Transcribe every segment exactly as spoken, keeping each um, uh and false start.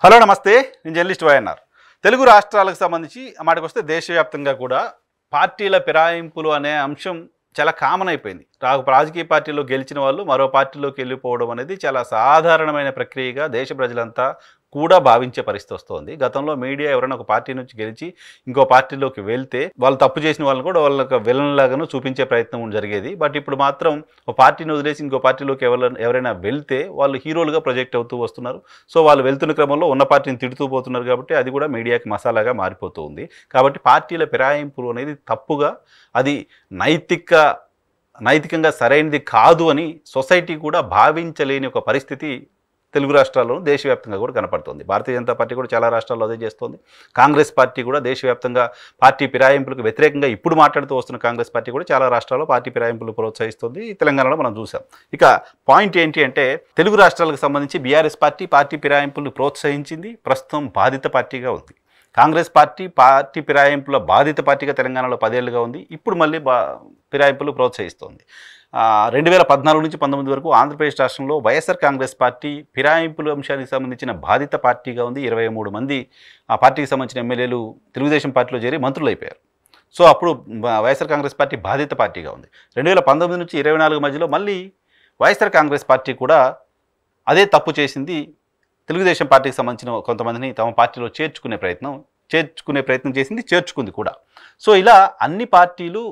Hello నమస్తే, నేను journalist YNR. Telugu రాష్ట్రాలకు సంబంధించి మాటకొస్తే దేశవ్యాప్తంగా కూడా పార్టీల ఫిరాయింపులు అనే అంశం చాలా కామన్ అయిపోయింది. రాజకీయ పార్టీలో గెలిచిన వాళ్ళు మరో పార్టీలోకి వెళ్ళిపోవడం అనేది చాలా సాధారణమైన ప్రక్రియగా దేశ ప్రజలంతా కూడా భావించే పరిస్థితి వస్తుంది. గతంలో మీడియా ఎవరైనా ఒక పార్టీ నుంచి గెలిచి ఇంకో పార్టీలోకి వెళ్తే వాళ్ళు తప్పు చేసిన వాళ్ళని కూడా వాళ్ళకి విలన్ లాగాను చూపించే ప్రయత్నం జరిగేది. బట్ ఇప్పుడు మాత్రం ఒక పార్టీని వదిలేసి ఇంకో పార్టీలోకి ఎవరైనా ఎవరైనా వెళ్తే వాళ్ళు హీరోలుగా ప్రొజెక్ట్ అవుతూ వస్తున్నారు. సో వాళ్ళు వెళ్తున్న క్రమంలో ఉన్న పార్టీని తిడుతూ పోతున్నారు కాబట్టి అది కూడా మీడియాకి మసాలాగా మారిపోతూ ఉంది. కాబట్టి పార్టీల ఫిరాయింపులు అనేది తప్పుగా, అది నైతిక నైతికంగా సరైనది కాదు అని సొసైటీ కూడా భావించలేని ఒక పరిస్థితి తెలుగు రాష్ట్రాల్లో దేశవ్యాప్తంగా కూడా కనపడుతుంది. భారతీయ జనతా పార్టీ కూడా చాలా రాష్ట్రాల్లో అదే చేస్తుంది. కాంగ్రెస్ పార్టీ కూడా దేశవ్యాప్తంగా పార్టీ ఫిరాయింపులకు వ్యతిరేకంగా ఇప్పుడు మాట్లాడుతూ వస్తున్న కాంగ్రెస్ పార్టీ కూడా చాలా రాష్ట్రాల్లో పార్టీ ఫిరాయింపులు ప్రోత్సహిస్తుంది. తెలంగాణలో మనం చూసాం. ఇక పాయింట్ ఏంటి అంటే, తెలుగు రాష్ట్రాలకు సంబంధించి బీఆర్ఎస్ పార్టీ పార్టీ ఫిరాయింపులను ప్రోత్సహించింది, ప్రస్తుతం బాధిత పార్టీగా ఉంది. కాంగ్రెస్ పార్టీ పార్టీ ఫిరాయింపుల బాధిత పార్టీగా తెలంగాణలో పదేళ్లుగా ఉంది. ఇప్పుడు మళ్ళీ బా ఫిరాయింపులు ప్రోత్సహిస్తోంది. రెండు వేల పద్నాలుగు నుంచి పంతొమ్మిది వరకు ఆంధ్రప్రదేశ్ రాష్ట్రంలో వైఎస్ఆర్ కాంగ్రెస్ పార్టీ ఫిరాయింపుల అంశానికి సంబంధించిన బాధిత పార్టీగా ఉంది. ఇరవై మూడు మంది ఆ పార్టీకి సంబంధించిన ఎమ్మెల్యేలు తెలుగుదేశం పార్టీలో చేరి మంత్రులు అయిపోయారు. సో అప్పుడు వైఎస్ఆర్ కాంగ్రెస్ పార్టీ బాధిత పార్టీగా ఉంది. రెండు వేల పంతొమ్మిది నుంచి ఇరవై నాలుగు మధ్యలో మళ్ళీ వైఎస్ఆర్ కాంగ్రెస్ పార్టీ కూడా అదే తప్పు చేసింది. తెలుగుదేశం పార్టీకి సంబంధించిన కొంతమందిని తమ పార్టీలో చేర్చుకునే ప్రయత్నం చేర్చుకునే ప్రయత్నం చేసింది, చేర్చుకుంది కూడా. సో ఇలా అన్ని పార్టీలు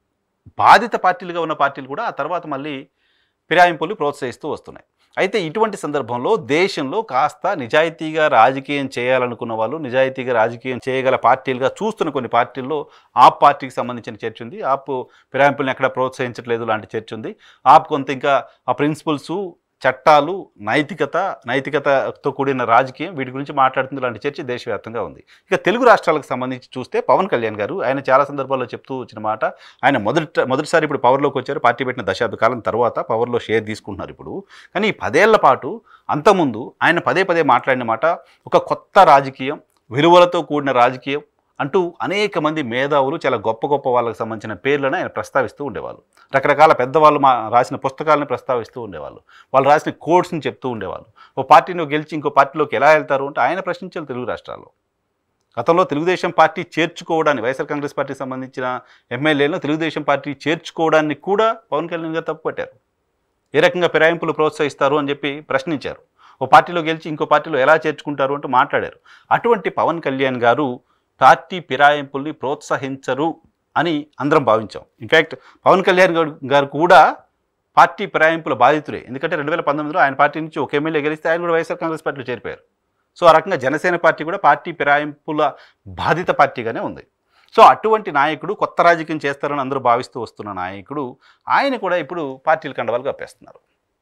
బాధిత పార్టీలుగా ఉన్న పార్టీలు కూడా ఆ తర్వాత మళ్ళీ ఫిరాయింపులు ప్రోత్సహిస్తూ వస్తున్నాయి. అయితే ఇటువంటి సందర్భంలో దేశంలో కాస్త నిజాయితీగా రాజకీయం చేయాలనుకున్న వాళ్ళు, నిజాయితీగా రాజకీయం చేయగల పార్టీలుగా చూస్తున్న కొన్ని పార్టీల్లో ఆప్ పార్టీకి సంబంధించిన చర్చ ఉంది. ఆప్ ఫిరాయింపులను ఎక్కడ ప్రోత్సహించట్లేదు లాంటి చర్చ ఉంది. ఆప్ కొంత ఇంకా ఆ ప్రిన్సిపల్స్, చట్టాలు, నైతికత నైతికతతో కూడిన రాజకీయం, వీటి గురించి మాట్లాడుతుంది లాంటి చర్చ దేశవ్యాప్తంగా ఉంది. ఇక తెలుగు రాష్ట్రాలకు సంబంధించి చూస్తే పవన్ కళ్యాణ్ గారు ఆయన చాలా సందర్భాల్లో చెప్తూ వచ్చిన మాట, ఆయన మొదటి మొదటిసారి ఇప్పుడు పవర్లోకి వచ్చారు. పార్టీ పెట్టిన దశాబ్ద కాలం తర్వాత పవర్లో షేర్ తీసుకుంటున్నారు ఇప్పుడు. కానీ ఈ పదేళ్ల పాటు అంతకుముందు ఆయన పదే పదే మాట్లాడిన మాట ఒక కొత్త రాజకీయం, విలువలతో కూడిన రాజకీయం అంటూ అనేక మంది మేధావులు, చాలా గొప్ప గొప్ప వాళ్ళకి సంబంధించిన పేర్లను ఆయన ప్రస్తావిస్తూ ఉండేవాళ్ళు. రకరకాల పెద్దవాళ్ళు మా రాసిన పుస్తకాలను ప్రస్తావిస్తూ ఉండేవాళ్ళు. వాళ్ళు రాసిన కోడ్స్ని చెప్తూ ఉండేవాళ్ళు. ఓ పార్టీని గెలిచి ఇంకో పార్టీలోకి ఎలా వెళ్తారు అంటే ఆయన ప్రశ్నించారు తెలుగు రాష్ట్రాల్లో. గతంలో తెలుగుదేశం పార్టీ చేర్చుకోవడాన్ని, వైఎస్ఆర్ కాంగ్రెస్ పార్టీకి సంబంధించిన ఎమ్మెల్యేలను తెలుగుదేశం పార్టీ చేర్చుకోవడాన్ని కూడా పవన్ కళ్యాణ్ గారు తప్పుపట్టారు. ఏ రకంగా ఫిరాయింపులు ప్రోత్సహిస్తారు అని చెప్పి ప్రశ్నించారు. ఓ పార్టీలో గెలిచి ఇంకో పార్టీలో ఎలా చేర్చుకుంటారు అంటూ మాట్లాడారు. అటువంటి పవన్ కళ్యాణ్ గారు పార్టీ ఫిరాయింపుల్ని ప్రోత్సహించరు అని అందరం భావించాం. ఇన్ఫ్యాక్ట్ పవన్ కళ్యాణ్ గారు కూడా పార్టీ ఫిరాయింపుల బాధితులే. ఎందుకంటే రెండు వేల పంతొమ్మిదిలో ఆయన పార్టీ నుంచి ఒక ఎమ్మెల్యే గెలిస్తే ఆయన కూడా వైఎస్ఆర్ కాంగ్రెస్ పార్టీలో చేరిపోయారు. సో ఆ రకంగా జనసేన పార్టీ కూడా పార్టీ ఫిరాయింపుల బాధిత పార్టీగానే ఉంది. సో అటువంటి నాయకుడు కొత్త రాజకీయం చేస్తారని అందరూ భావిస్తూ వస్తున్న నాయకుడు ఆయన కూడా ఇప్పుడు పార్టీల కండవాలు కప్పేస్తున్నారు.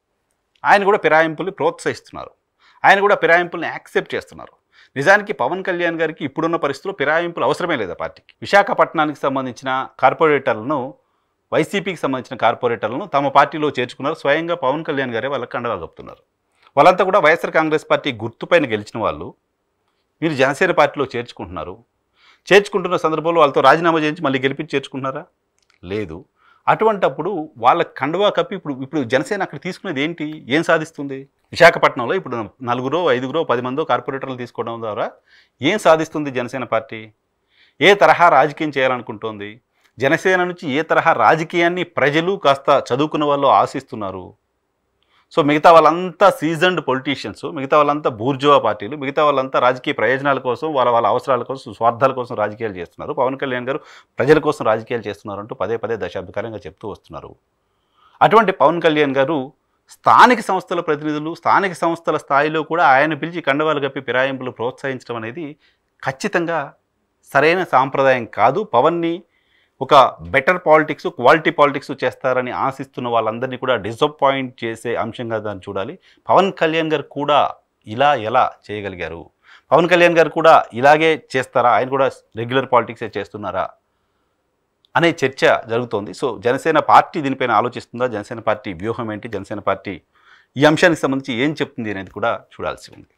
ఆయన కూడా ఫిరాయింపుల్ని ప్రోత్సహిస్తున్నారు. ఆయన కూడా ఫిరాయింపుల్ని యాక్సెప్ట్ చేస్తున్నారు. నిజానికి పవన్ కళ్యాణ్ గారికి ఇప్పుడున్న పరిస్థితుల్లో ఫిరాయింపులు అవసరమే లేదా పార్టీకి. విశాఖపట్నానికి సంబంధించిన కార్పొరేటర్లను, వైసీపీకి సంబంధించిన కార్పొరేటర్లను తమ పార్టీలో చేర్చుకున్నారు. స్వయంగా పవన్ కళ్యాణ్ గారే వాళ్ళకి కండవాలు కప్పుతున్నారు. వాళ్ళంతా కూడా వైఎస్ఆర్ కాంగ్రెస్ పార్టీ గుర్తుపైన గెలిచిన వాళ్ళు. మీరు జనసేన పార్టీలో చేర్చుకుంటున్నారు. చేర్చుకుంటున్న సందర్భంలో వాళ్ళతో రాజీనామా చేయించి మళ్ళీ గెలిపించి చేర్చుకుంటున్నారా? లేదు. అటువంటప్పుడు వాళ్ళ కండువా కప్పి ఇప్పుడు ఇప్పుడు జనసేన అక్కడ తీసుకునేది ఏంటి? ఏం సాధిస్తుంది? విశాఖపట్నంలో ఇప్పుడు నలుగురో ఐదుగురో పది మందో కార్పొరేటర్లు తీసుకోవడం ద్వారా ఏం సాధిస్తుంది జనసేన పార్టీ? ఏ తరహా రాజకీయం చేయాలనుకుంటోంది? జనసేన నుంచి ఏ తరహా రాజకీయాన్ని ప్రజలు కాస్త చదువుకున్న వాళ్ళు ఆశిస్తున్నారు? సో మిగతా వాళ్ళంతా సీజన్డ్ పొలిటీషియన్స్, మిగతా వాళ్ళంతా బూర్జువా పార్టీలు, మిగతా వాళ్ళంతా రాజకీయ ప్రయోజనాల కోసం, వాళ్ళ వాళ్ళ అవసరాల కోసం, స్వార్థాల కోసం రాజకీయాలు చేస్తున్నారు. పవన్ కళ్యాణ్ గారు ప్రజల కోసం రాజకీయాలు చేస్తున్నారు అంటూ పదే పదే దశాబ్దకాలంగా చెప్తూ వస్తున్నారు. అటువంటి పవన్ కళ్యాణ్ గారు స్థానిక సంస్థల ప్రతినిధులు, స్థానిక సంస్థల స్థాయిలో కూడా ఆయన పిలిచి కండవాలు కప్పి ఫిరాయింపులు ప్రోత్సహించడం అనేది ఖచ్చితంగా సరైన సాంప్రదాయం కాదు. పవన్ని ఒక బెటర్ పాలిటిక్స్, క్వాలిటీ పాలిటిక్స్ చేస్తారని ఆశిస్తున్న వాళ్ళందరినీ కూడా డిసప్పాయింట్ చేసే అంశంగా దాన్ని చూడాలి. పవన్ కళ్యాణ్ గారు కూడా ఇలా ఎలా చేయగలిగారు? పవన్ కళ్యాణ్ గారు కూడా ఇలాగే చేస్తారా? ఆయన కూడా రెగ్యులర్ పాలిటిక్సే చేస్తున్నారా అనే చర్చ జరుగుతోంది. సో జనసేన పార్టీ దీనిపైన ఆలోచిస్తుందా? జనసేన పార్టీ వ్యూహం ఏంటి? జనసేన పార్టీ ఈ అంశానికి సంబంధించి ఏం చెప్తుంది అనేది కూడా చూడాల్సి ఉంది.